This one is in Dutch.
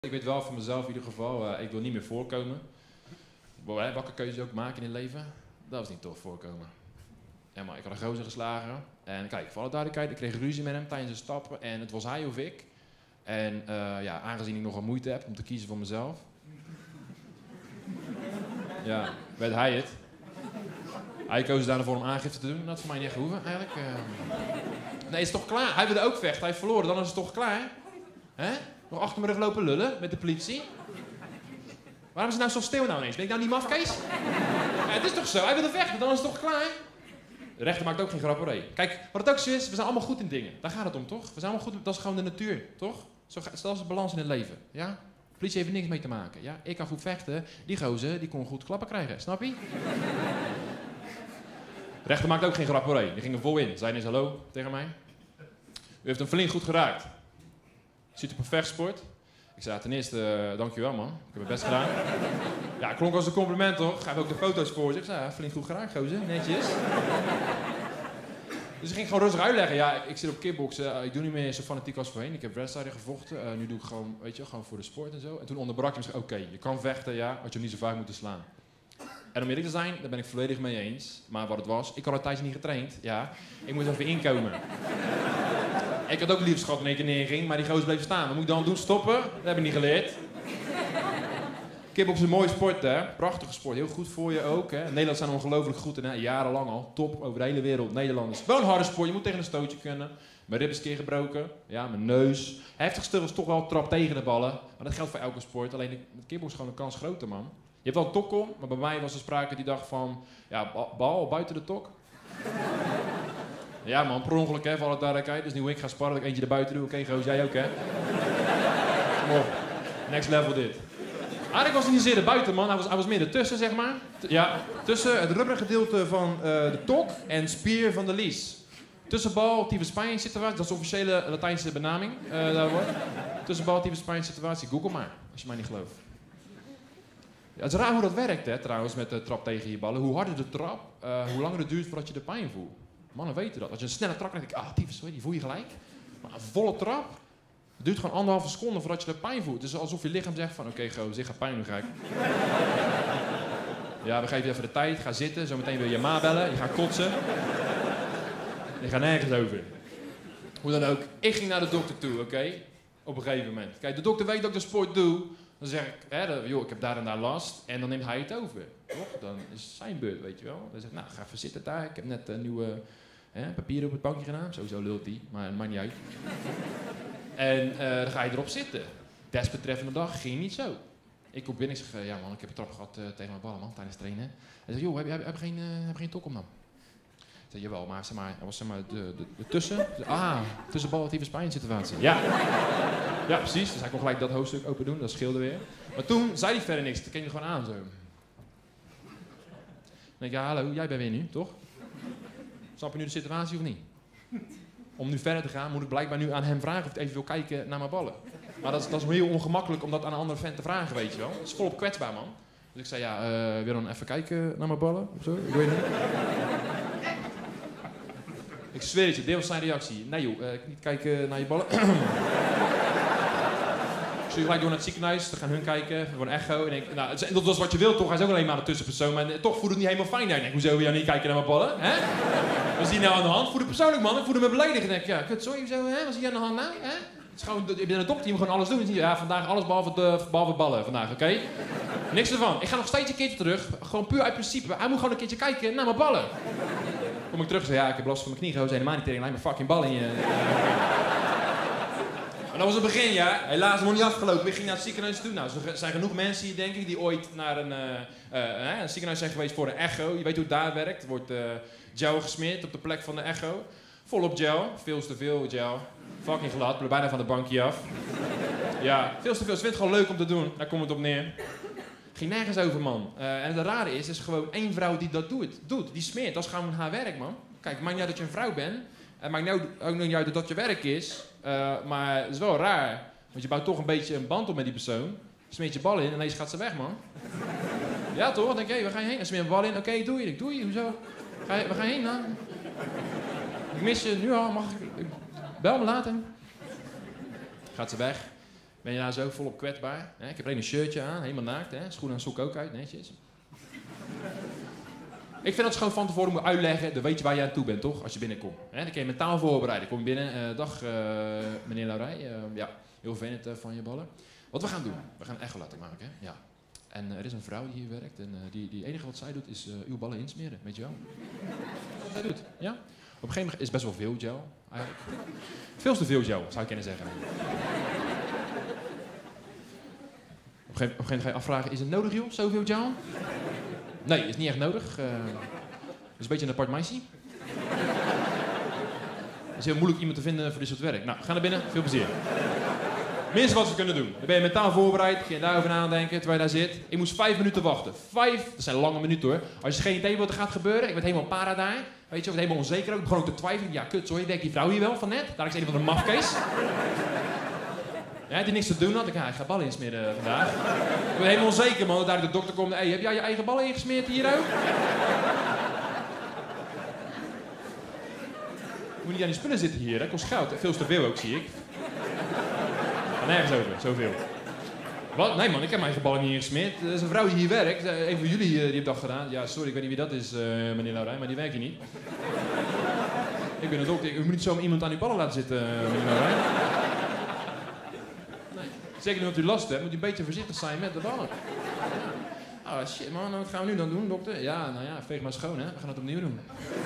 Ik weet wel van mezelf in ieder geval, ik wil niet meer voorkomen. Welke keuze ook maken in het leven, dat was niet tof voorkomen. Ja, maar ik had een gozer geslagen. En kijk, voor alle duidelijkheid, ik kreeg ruzie met hem tijdens de stappen. En het was hij of ik. En ja, aangezien ik nogal moeite heb om te kiezen voor mezelf. Ja, werd hij het. Hij koos daarvoor om aangifte te doen. Dat had voor mij niet echt gehoeven, eigenlijk. Nee, het is toch klaar? Hij wilde ook vechten, hij heeft verloren. Dan is het toch klaar? Hè? Nog achter mijn rug lopen lullen met de politie? Waarom is het nou zo stil nou ineens? Ben ik nou niet mafkees? Ja, het is toch zo? Hij wilde vechten, dan is het toch klaar? De rechter maakt ook geen grap hoor. Kijk, wat het ook zo is, we zijn allemaal goed in dingen. Daar gaat het om, toch? We zijn allemaal goed, dat is gewoon de natuur, toch? Dat is de balans in het leven, ja? De politie heeft er niks mee te maken, ja? Ik kan goed vechten, die gozer, die kon goed klappen krijgen, snap je? De rechter maakt ook geen grap hoor. Die ging er vol in. Zei eens hallo tegen mij. U heeft hem flink goed geraakt. Ziet u op een vechtsport? Ik zei, ten eerste, dankjewel man. Ik heb mijn best gedaan. Ja, klonk als een compliment toch? Hij heeft ook de foto's voor zich. Ik zei, ja, flink goed geraakt, gozer. Netjes. Dus ik ging gewoon rustig uitleggen. Ja, ik zit op kickboksen. Ik doe niet meer zo fanatiek als voorheen. Ik heb wedstrijden gevochten. Nu doe ik gewoon, weet je, gewoon voor de sport en zo. En toen onderbrak hij me. Oké, je kan vechten, ja. Had je hem niet zo vaak moeten slaan. En om eerlijk te zijn, daar ben ik volledig mee eens. Maar wat het was, ik had een tijdje niet getraind. Ja, ik moest even inkomen. Ik had ook liefst gehad wanneer ik er neerging, maar die gozer bleef staan. Wat moet ik dan doen? Stoppen? Dat heb ik niet geleerd. Kickboksen is een mooie sport, hè? Prachtige sport. Heel goed voor je ook, hè? Nederlanders zijn ongelooflijk goed in, hè? Jarenlang al. Top over de hele wereld. Nederlanders. Wel een harde sport. Je moet tegen een stootje kunnen. Mijn rib is een keer gebroken. Ja, mijn neus. Heftig stuk is toch wel trap tegen de ballen. Maar dat geldt voor elke sport. Alleen met kickboksen is gewoon een kans groter, man. Je hebt wel een tok om, maar bij mij was er sprake die dag van... Ja, bal buiten de tok. Ja man, per ongeluk hè, voor alle duidelijkheid. Dus nu ik ga sparren, dat ik eentje erbuiten doe. Oké, goos, jij ook hè? Kom op. Next level dit. Eigenlijk was hij niet zozeer erbuiten man, hij was meer ertussen zeg maar. Ja, tussen het rubberen gedeelte van de tok en spier van de lies. Tussenbal, tyfus spine situatie, dat is de officiële Latijnse benaming daarvoor. Tussenbal, tyfus spine situatie, google maar, als je mij niet gelooft. Ja, het is raar hoe dat werkt hè, trouwens, met de trap tegen je ballen. Hoe harder de trap, hoe langer het duurt voordat je de pijn voelt. Mannen weten dat. Als je een snelle trap krijgt, denk ik, tyfus, die voel je gelijk. Maar een volle trap, het duurt gewoon 1,5 seconde voordat je de pijn voelt. Het is alsof je lichaam zegt van, oké, goos, ik ga pijn doen, gek. Ja, we geven je even de tijd, ga zitten, zometeen wil je ma bellen, je gaat kotsen. Je gaat nergens over. Hoe dan ook, ik ging naar de dokter toe, oké? Op een gegeven moment. Kijk, de dokter weet dat ik de sport doe. Dan zeg ik, joh, ik heb daar en daar last. En dan neemt hij het over. Toch? Dan is het zijn beurt, weet je wel. Dan zegt, nou, ga even zitten daar. Ik heb net nieuwe papieren op het bankje gedaan. Sowieso lult hij, maar het maakt niet uit. En dan ga je erop zitten. Desbetreffende dag ging niet zo. Ik kom binnen en zeg, ja man, ik heb een trap gehad tegen mijn ballen man, tijdens het trainen. Hij zegt, joh, heb je geen tok om dan? Ik zeg, jawel, maar er was de tussen. Tussenbal, tyfus pijn situatie. Ja. Ja, precies. Dus hij kon gelijk dat hoofdstuk open doen, dat scheelde weer. Maar toen zei hij verder niks, toen keek hij gewoon aan zo. Dan denk ik, ja hallo, jij bent weer nu, toch? Snap je nu de situatie of niet? Om nu verder te gaan moet ik blijkbaar nu aan hem vragen of hij even wil kijken naar mijn ballen. Maar dat is heel ongemakkelijk om dat aan een andere vent te vragen, weet je wel. Dat is volop kwetsbaar, man. Dus ik zei, ja, wil je dan even kijken naar mijn ballen of zo? Ik weet niet. Ik zweer het je, dit was zijn reactie. Nee joh, niet kijken naar je ballen. Ik stuur gelijk door naar het ziekenhuis, dan gaan hun kijken, voor een echo. En denk, nou, dat was wat je wilt toch, hij is ook alleen maar de tussenpersoon. Maar toch voelt het niet helemaal fijn. Ik denk, hoezo wil je niet kijken naar mijn ballen? Hè? Wat is hier nou aan de hand? Voel het persoonlijk man, ik voelde me beledigd. Ik denk, ja, kut, sorry, hoezo, hè? Wat is hier aan de hand nou? Hè? Het is gewoon, je bent een dokter, je moet gewoon alles doen. Ja, vandaag alles behalve ballen vandaag, oké? Niks ervan. Ik ga nog steeds een keertje terug, gewoon puur uit principe. Hij moet gewoon een keertje kijken naar mijn ballen. Kom ik terug en zeg, ja, ik heb last van mijn knie, goos, helemaal niet tegen, alleen maar fucking ballen in je... Maar dat was het begin, ja. Helaas nog niet afgelopen. Ik ging naar het ziekenhuis toe. Nou, er zijn genoeg mensen hier, denk ik, die ooit naar een ziekenhuis zijn geweest voor een echo. Je weet hoe het daar werkt. Er wordt gel gesmeerd op de plek van de echo. Volop gel. Veel te veel gel. Fucking glad. Ik ben bijna van de bankje af. Ja, veel te veel. Ze vindt het gewoon leuk om te doen. Daar komt het op neer. Ging nergens over, man. En het rare is gewoon één vrouw die dat doet. Die smeert. Dat is gewoon haar werk, man. Kijk, het maakt niet uit dat je een vrouw bent. Het maakt ook niet uit dat dat je werk is. Maar het is wel raar. Want je bouwt toch een beetje een band op met die persoon. Smeert je bal in en ineens gaat ze weg, man. Ja, toch? Dan denk je, waar ga je heen? En smeer een bal in. Oké, doe je. Hoezo? Waar ga je heen dan? Ik mis je nu al. Bel me later. Gaat ze weg. Ben je daar zo volop kwetsbaar? Ik heb alleen een shirtje aan, helemaal naakt. Hè? Schoenen en sokken ook uit, netjes. Ik vind dat ze gewoon van tevoren moeten uitleggen, dan weet je waar je aan toe bent, toch? Als je binnenkomt. Dan kun je mentaal voorbereiden. Kom je binnen, dag meneer Laurij. Ja, heel vervelend van je ballen. Wat we gaan doen, we gaan een echo laten maken, hè? Ja. En er is een vrouw die hier werkt en die enige wat zij doet is uw ballen insmeren met gel. Wat zij doet, ja? Op een gegeven moment is best wel veel gel, eigenlijk. Veel te veel gel, zou ik kunnen zeggen. Op een gegeven moment ga je afvragen, is het nodig joh, zoveel gel? Nee, is niet echt nodig. Het is een beetje een apart meisje. Het is heel moeilijk iemand te vinden voor dit soort werk. Nou, ga naar binnen, veel plezier. Minstens wat ze kunnen doen. Dan ben je mentaal voorbereid, ga je daarover nadenken terwijl je daar zit. Ik moest 5 minuten wachten. 5, dat zijn lange minuten hoor. Als je geen idee wat er gaat gebeuren, ik werd helemaal para daar. Weet je, ik werd helemaal onzeker ook. Ik begon ook te twijfelen. Ja, kut, sorry, ik denk die vrouw hier wel van net. Daar is een van de mafkees. Ja, die niks te doen had. Ik ga ballen insmeren vandaag. Ik ben helemaal onzeker man, dat daar de dokter komt. Hey, heb jij je eigen ballen ingesmeerd hier ook? Je moet niet aan die spullen zitten hier, dat kost geld. Veel te veel ook, zie ik. Ga nergens over, zoveel. Wat? Nee man, ik heb mijn eigen ballen niet ingesmeerd. Er is een vrouw die hier werkt. Een van jullie die heeft dat gedaan. Ja, sorry, ik weet niet wie dat is, meneer Laurijn, maar die werkt hier niet. Ik ben een dokter. U moet niet zomaar iemand aan uw ballen laten zitten, meneer Laurijn. Nee. Zeker nu dat u last hebt, moet u een beetje voorzichtig zijn met de ballen. Ah, shit man, wat gaan we nu dan doen, dokter? Ja, nou ja, veeg maar schoon hè. We gaan het opnieuw doen.